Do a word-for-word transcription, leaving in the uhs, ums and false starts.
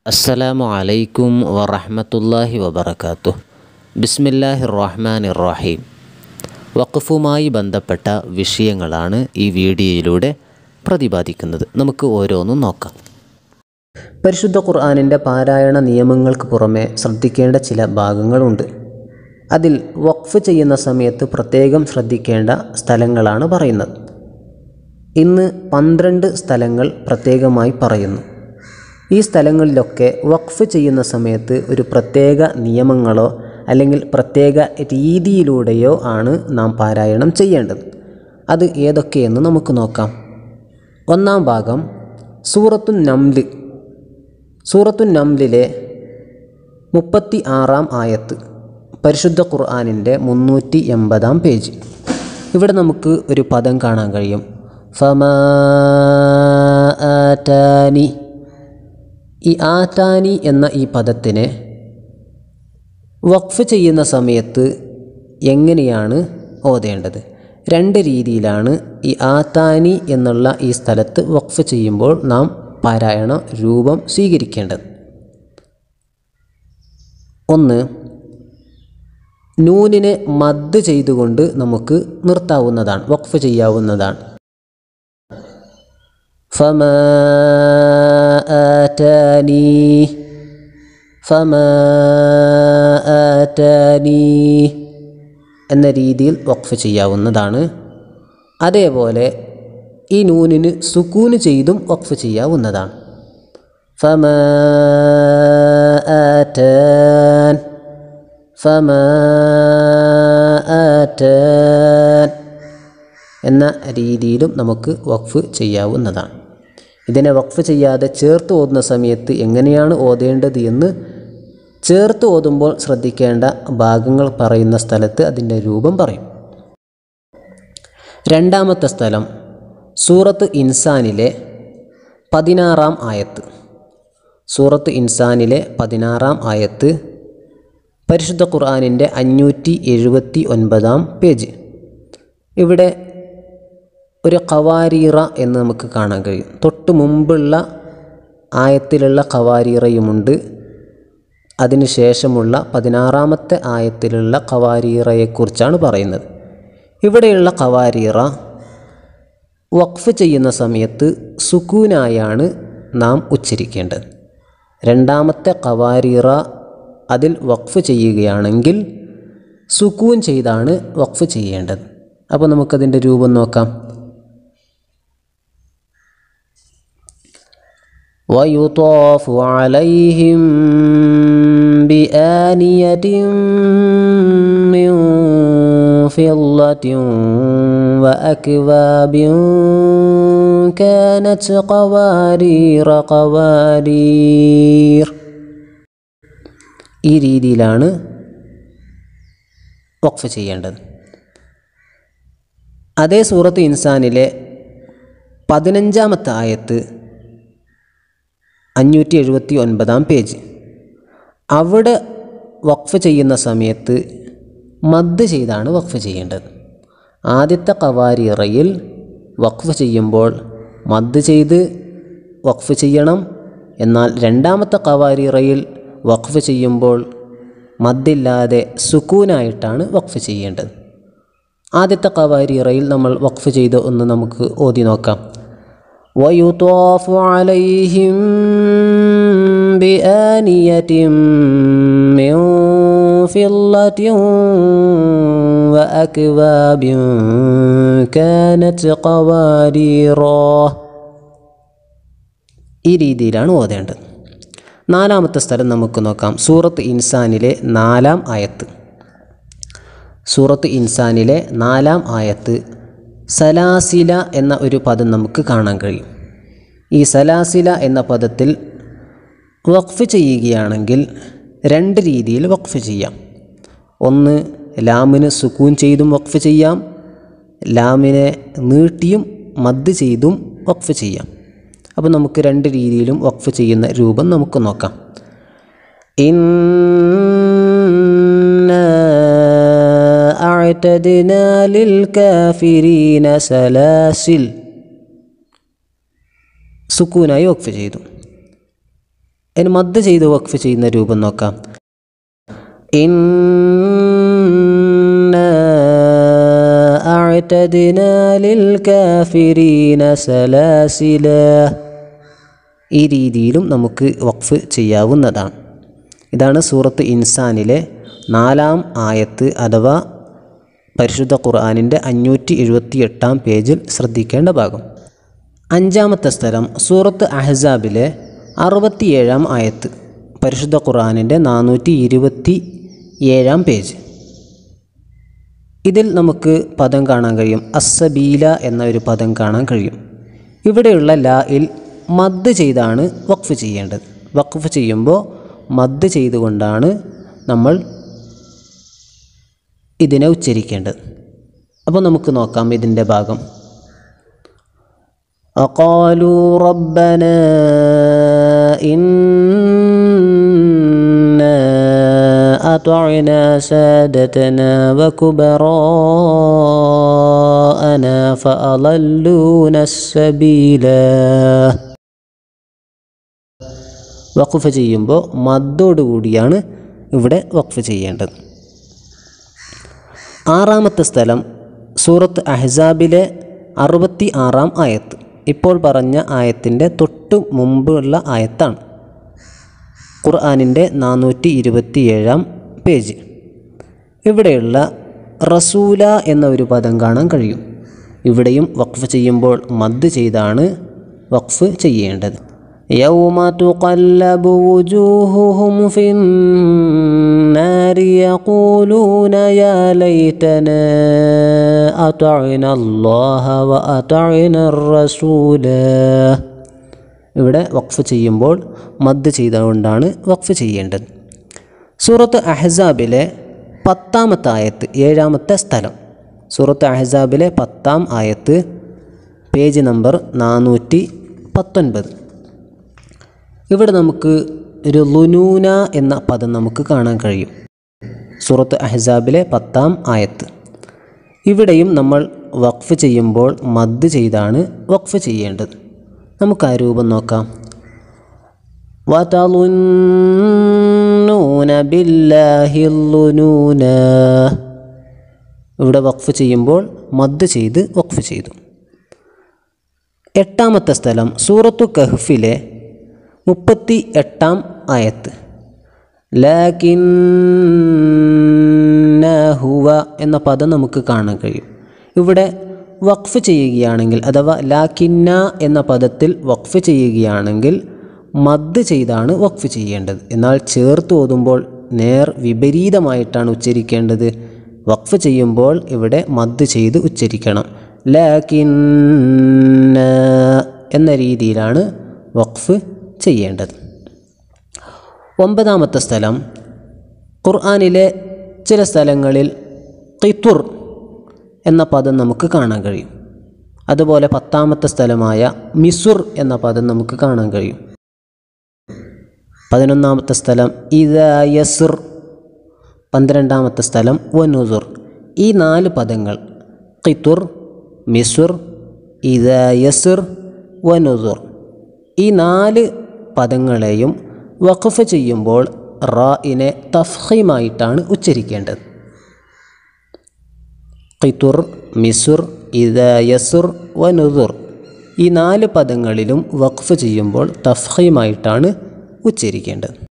അസ്സലാമു അലൈക്കും വറഹ്മത്തുള്ളാഹി വബറകാതുഹു. ബിസ്മില്ലാഹിർ റഹ്മാനിർ റഹീം. വഖഫുമായി ബന്ധപ്പെട്ട വിഷയങ്ങളാണ് ഈ വീഡിയോയിലൂടെ പ്രതിപാദിക്കുന്നത്. നമുക്ക് ഓരോന്നും നോക്കാം. പരിശുദ്ധ ഖുർആനിൻ്റെ പാരായണ നിയമങ്ങൾക്ക് പുറമെ ശ്രദ്ധിക്കേണ്ട ചില ഭാഗങ്ങളുണ്ട്. അതിൽ വഖഫ് ചെയ്യുന്ന സമയത്ത് പ്രത്യേകം ശ്രദ്ധിക്കേണ്ട സ്ഥലങ്ങളാണ് പറയുന്നത്. ഇന്ന് പന്ത്രണ്ട് സ്ഥലങ്ങൾ പ്രത്യേകമായി പറയുന്നു. ഈ സ്ഥലങ്ങളിലൊക്കെ വഖഫ് ചെയ്യുന്ന സമയത്ത് ഒരു പ്രത്യേക നിയമങ്ങളോ അല്ലെങ്കിൽ പ്രത്യേക രീതിയിലൂടെയോ ആണ് നാം പാരായണം ചെയ്യേണ്ടത്. അത് ഏതൊക്കെയെന്ന് നമുക്ക് നോക്കാം. ഒന്നാം ഭാഗം സൂറത്തുൻ നംല്. സൂറത്തുൻ നംലിലെ മുപ്പത്തി ആറാം ആയത്ത്, പരിശുദ്ധ ഖുർആനിൻ്റെ മുന്നൂറ്റി എൺപതാം പേജ്. ഇവിടെ നമുക്ക് ഒരു പദം കാണാൻ കഴിയും, ഫമാ ആതാനി. ഈ ആതാനി എന്ന ഈ പദത്തിനെ വഖഫ് ചെയ്യുന്ന സമയത്ത് എങ്ങനെയാണ് ഓതേണ്ടത്? രണ്ട് രീതിയിലാണ് ഈ ആതാനി എന്നുള്ള ഈ സ്ഥലത്ത് വഖഫ് ചെയ്യുമ്പോൾ നാം പാരായണ രൂപം സ്വീകരിക്കേണ്ടത്. ഒന്ന്, നൂനിനെ മദ് ചെയ്തുകൊണ്ട് നമുക്ക് നിർത്താവുന്നതാണ്, വഖഫ് ചെയ്യാവുന്നതാണ്. ഫമാ ആതാനി, ഫമാ ആതാനി എന്ന രീതിയിൽ വഖഫ് ചെയ്യാവുന്നതാണ്. അതേപോലെ ഈ നൂനിന് സുക്കൂന് ചെയ്തും വഖഫ് ചെയ്യാവുന്നതാണ്. ഫമാ ആതാൻ, ഫമാ ആതാൻ എന്ന രീതിയിലും നമുക്ക് വഖഫ് ചെയ്യാവുന്നതാണ്. ഇതിനെ വഖഫ് ചെയ്യാതെ ചേർത്ത് ഓതുന്ന സമയത്ത് എങ്ങനെയാണ് ഓതേണ്ടത് എന്ന് ചേർത്ത് ഓതുമ്പോൾ ശ്രദ്ധിക്കേണ്ട ഭാഗങ്ങൾ പറയുന്ന സ്ഥലത്ത് അതിൻ്റെ രൂപം പറയും. രണ്ടാമത്തെ സ്ഥലം സൂറത്ത് ഇൻസാനിലെ പതിനാറാം ആയത്ത്. സൂറത്ത് ഇൻസാനിലെ പതിനാറാം ആയത്ത്, പരിശുദ്ധ ഖുർആനിൻ്റെ അഞ്ഞൂറ്റി എഴുപത്തി ഒൻപതാം പേജ്. ഇവിടെ ഒരു ഖവാരീറ എന്ന് നമുക്ക് കാണാൻ കഴിയും. തൊട്ട് മുമ്പുള്ള ആയത്തിലുള്ള ഖവാരീറയുമുണ്ട്, അതിനു ശേഷമുള്ള പതിനാറാമത്തെ ആയത്തിലുള്ള ഖവാരീറയെക്കുറിച്ചാണ് പറയുന്നത്. ഇവിടെയുള്ള ഖവാരീറ വഖഫ് ചെയ്യുന്ന സമയത്ത് സുക്കൂനായാണ് നാം ഉച്ചരിക്കേണ്ടത്. രണ്ടാമത്തെ ഖവാരീറ അതിൽ വഖഫ് ചെയ്യുകയാണെങ്കിൽ സുക്കൂൻ ചെയ്താണ് വഖഫ് ചെയ്യേണ്ടത്. അപ്പോൾ നമുക്കതിൻ്റെ രൂപം നോക്കാം. وَيُطَافُ عَلَيْهِمْ بِآنِيَةٍ مِّن فِضَّةٍ وَأَكْوَابٍ كَانَتْ قَوَارِيرَ قَوَارِيرَ. ഈ രീതിയിലാണ് വഖഫ് ചെയ്യേണ്ടത്. അതേ സൂറത്ത് ഇൻസാനിലെ പതിനഞ്ചാമത്തെ ആയത്ത്, അഞ്ഞൂറ്റി എഴുപത്തി ഒൻപതാം പേജ്. അവിടെ വഖഫ് ചെയ്യുന്ന സമയത്ത് മദ് ചെയ്താണ് വഖഫ് ചെയ്യേണ്ടത്. ആദ്യത്തെ ഖവാരീറയിൽ വഖഫ് ചെയ്യുമ്പോൾ മദ് ചെയ്ത് വഖഫ് ചെയ്യണം. എന്നാൽ രണ്ടാമത്തെ ഖവാരീറയിൽ വഖഫ് ചെയ്യുമ്പോൾ മദ്ദില്ലാതെ സുക്കൂനായിട്ടാണ് വഖഫ് ചെയ്യേണ്ടത്. ആദ്യത്തെ ഖവാരീറയിൽ നമ്മൾ വഖഫ് ചെയ്ത് ഒന്ന് നമുക്ക് ഓതി നോക്കാം. وَيُطَافُ عَلَيْهِمْ بِآنِيَةٍ مِّن فِضَّةٍ وَأَكْوَابٍ كَانَتْ قَوَارِيرَ. ഈ രീതിയിലാണ് ഓതേണ്ടത്. നാലാമത്തെ സ്ഥലം നമുക്ക് നോക്കാം. സൂറത്ത് ഇൻസാനിലെ നാലാം ആയത്ത്. സൂറത്ത് ഇൻസാനിലെ നാലാം ആയത്ത്, സലാസില എന്ന ഒരു പദം നമുക്ക് കാണാൻ കഴിയും. ഈ സലാസില എന്ന പദത്തിൽ വഖഫ് ചെയ്യുകയാണെങ്കിൽ രണ്ട് രീതിയിൽ വഖഫ് ചെയ്യാം. ഒന്ന്, ലാമിന് സുക്കൂൻ ചെയ്തും വഖഫ് ചെയ്യാം, ലാമിനെ നീട്ടിയും മദ് ചെയ്തും വഖഫ് ചെയ്യാം. അപ്പോൾ നമുക്ക് രണ്ട് രീതിയിലും വഖഫ് ചെയ്യുന്ന രൂപം നമുക്ക് നോക്കാം. ഇന്നാ അഅ്തദ്നാ ലിൽ കാഫിരീന സലാസിൽ. സുക്കൂനായി വഖഫ് ചെയ്തു. ഇനി മദ് ചെയ്ത് വഖഫ് ചെയ്യുന്ന രൂപം നോക്കാം. ഇന്നാ അഅ്തദ്നാ ലിൽ കാഫിരീന സലാസില. ഈ രീതിയിലും നമുക്ക് വഖഫ് ചെയ്യാവുന്നതാണ്. ഇതാണ് സൂറത്ത് ഇൻസാനിലെ നാലാം ആയത്ത് അഥവാ പരിശുദ്ധ ഖുർആനിൻ്റെ അഞ്ഞൂറ്റി എഴുപത്തി എട്ടാം പേജിൽ ശ്രദ്ധിക്കേണ്ട ഭാഗം. അഞ്ചാമത്തെ സ്ഥലം സൂറത്ത് അഹ്സാബിലെ അറുപത്തിയേഴാം ആയത്ത് പരിശുദ്ധ ഖുർആനിൻ്റെ നാനൂറ്റി ഇരുപത്തി ഏഴാം പേജ്. ഇതിൽ നമുക്ക് പദം കാണാൻ കഴിയും, അസ്സബീല എന്ന ഒരു പദം കാണാൻ കഴിയും. ഇവിടെയുള്ള ലായിൽ മദ് ചെയ്താണ് വഖഫ് ചെയ്യേണ്ടത്. വഖഫ് ചെയ്യുമ്പോൾ മദ് ചെയ്തുകൊണ്ടാണ് നമ്മൾ ഇതിനെ ഉച്ചരിക്കേണ്ടത്. അപ്പോൾ നമുക്ക് നോക്കാം ഇതിൻ്റെ ഭാഗം. അഖാലു റബ്ബനാ ഇന്നാ അത്വഅനാ സാദതനാ വകുബറാഅനാ ഫഅളല്ലൂന അസ്സബീല. വഖഫ് ചെയ്യുമ്പോൾ മദ്ദോടുകൂടിയാണ് ഇവിടെ വഖഫ് ചെയ്യേണ്ടത്. ആറാമത്തെ സ്ഥലം സൂറത്ത് അഹ്സാബിലെ അറുപത്തി ആറാം ആയത്ത്. ഇപ്പോൾ പറഞ്ഞ ആയത്തിൻ്റെ തൊട്ട് മുമ്പുള്ള ആയത്താണ്. ഖുർആനിൻ്റെ നാനൂറ്റി ഇരുപത്തി ഏഴാം പേജ്. ഇവിടെയുള്ള റസൂല എന്ന ഒരു പദം കാണാൻ കഴിയും. ഇവിടെയും വഖഫ് ചെയ്യുമ്പോൾ മദ് ചെയ്താണ് വഖഫ് ചെയ്യേണ്ടത്. യൗമ തുഖല്ലബു വുജൂഹുഹും ഫിന്നാരി യഖൂലൂന യാ ലൈതനാ അതഅന അല്ലാഹ വ അതഅന റസൂല. ഇവിടെ വഖഫ് ചെയ്യുമ്പോൾ മദ് ചെയ്തുകൊണ്ടാണ് വഖഫ് ചെയ്യേണ്ടത്. സൂറത്ത് അഹ്സാബിലെ പത്താമത്തെ ആയത്ത്, ഏഴാമത്തെ സ്ഥലം. സൂറത്ത് അഹ്സാബിലെ പത്താം ആയത്ത്, പേജ് നമ്പർ നാനൂറ്റി പത്തൊൻപത്. ഇവിടെ നമുക്ക് ഒരു ലുനൂന എന്ന പദം നമുക്ക് കാണാൻ കഴിയും. സൂറത്ത് അഹ്സാബിലെ പത്താം ആയത്ത്. ഇവിടെയും നമ്മൾ വഖഫ് ചെയ്യുമ്പോൾ മദ് ചെയ്താണ് വഖഫ് ചെയ്യേണ്ടത്. നമുക്ക് ആ രൂപം നോക്കാം. വതളുന്നൂന ബില്ലാഹി ളുനൂന. ഇവിടെ വഖഫ് ചെയ്യുമ്പോൾ മദ് ചെയ്ത് വഖഫ് ചെയ്തു. എട്ടാമത്തെ സ്ഥലം സൂറത്തു കഹ്ഫിലെ മുപ്പത്തി എട്ടാം ആയത്ത്. ലാകിന്ന ഹുവ എന്ന പദം നമുക്ക് കാണാൻ കഴിയും. ഇവിടെ വഖഫ് ചെയ്യുകയാണെങ്കിൽ അഥവാ ലാകിന്ന എന്ന പദത്തിൽ വഖഫ് ചെയ്യുകയാണെങ്കിൽ മദ് ചെയ്താണ് വഖഫ് ചെയ്യേണ്ടത്. എന്നാൽ ചേർത്ത് ഓതുമ്പോൾ നേർ വിപരീതമായിട്ടാണ് ഉച്ചരിക്കേണ്ടത്. വഖഫ് ചെയ്യുമ്പോൾ ഇവിടെ മദ് ചെയ്ത് ഉച്ചരിക്കണം. ലാകിന്ന എന്ന രീതിയിലാണ് വഖഫ് ചെയ്യേണ്ടത്. ഒമ്പതാമത്തെ സ്ഥലം ഖുർആനിലെ ചില സ്ഥലങ്ങളിൽ ഖിത്തുർ എന്ന പദം നമുക്ക് കാണാൻ കഴിയും. അതുപോലെ പത്താമത്തെ സ്ഥലമായ മിസുർ എന്ന പദം നമുക്ക് കാണാൻ കഴിയും. പതിനൊന്നാമത്തെ സ്ഥലം ഇദാ യസ്ർ. പന്ത്രണ്ടാമത്തെ സ്ഥലം വനുസുർ. ഈ നാല് പദങ്ങൾ ഖിത്തുർ, മിസുർ, ഇദാ യസ്ർ, വനുസുർ, ഈ നാല് പദങ്ങളെയും വഖഫ് ചെയ്യുമ്പോൾ റാഇനെ തഫ്ഖീമായിട്ടാണ് ഉച്ചരിക്കേണ്ടത്. ഖിത്തുർ, മിസുർ, ഇദാ യസ്ർ, വനുസുർ ഈ നാല് പദങ്ങളിലും വഖഫ് ചെയ്യുമ്പോൾ തഫ്ഖീമായിട്ടാണ് ഉച്ചരിക്കേണ്ടത്.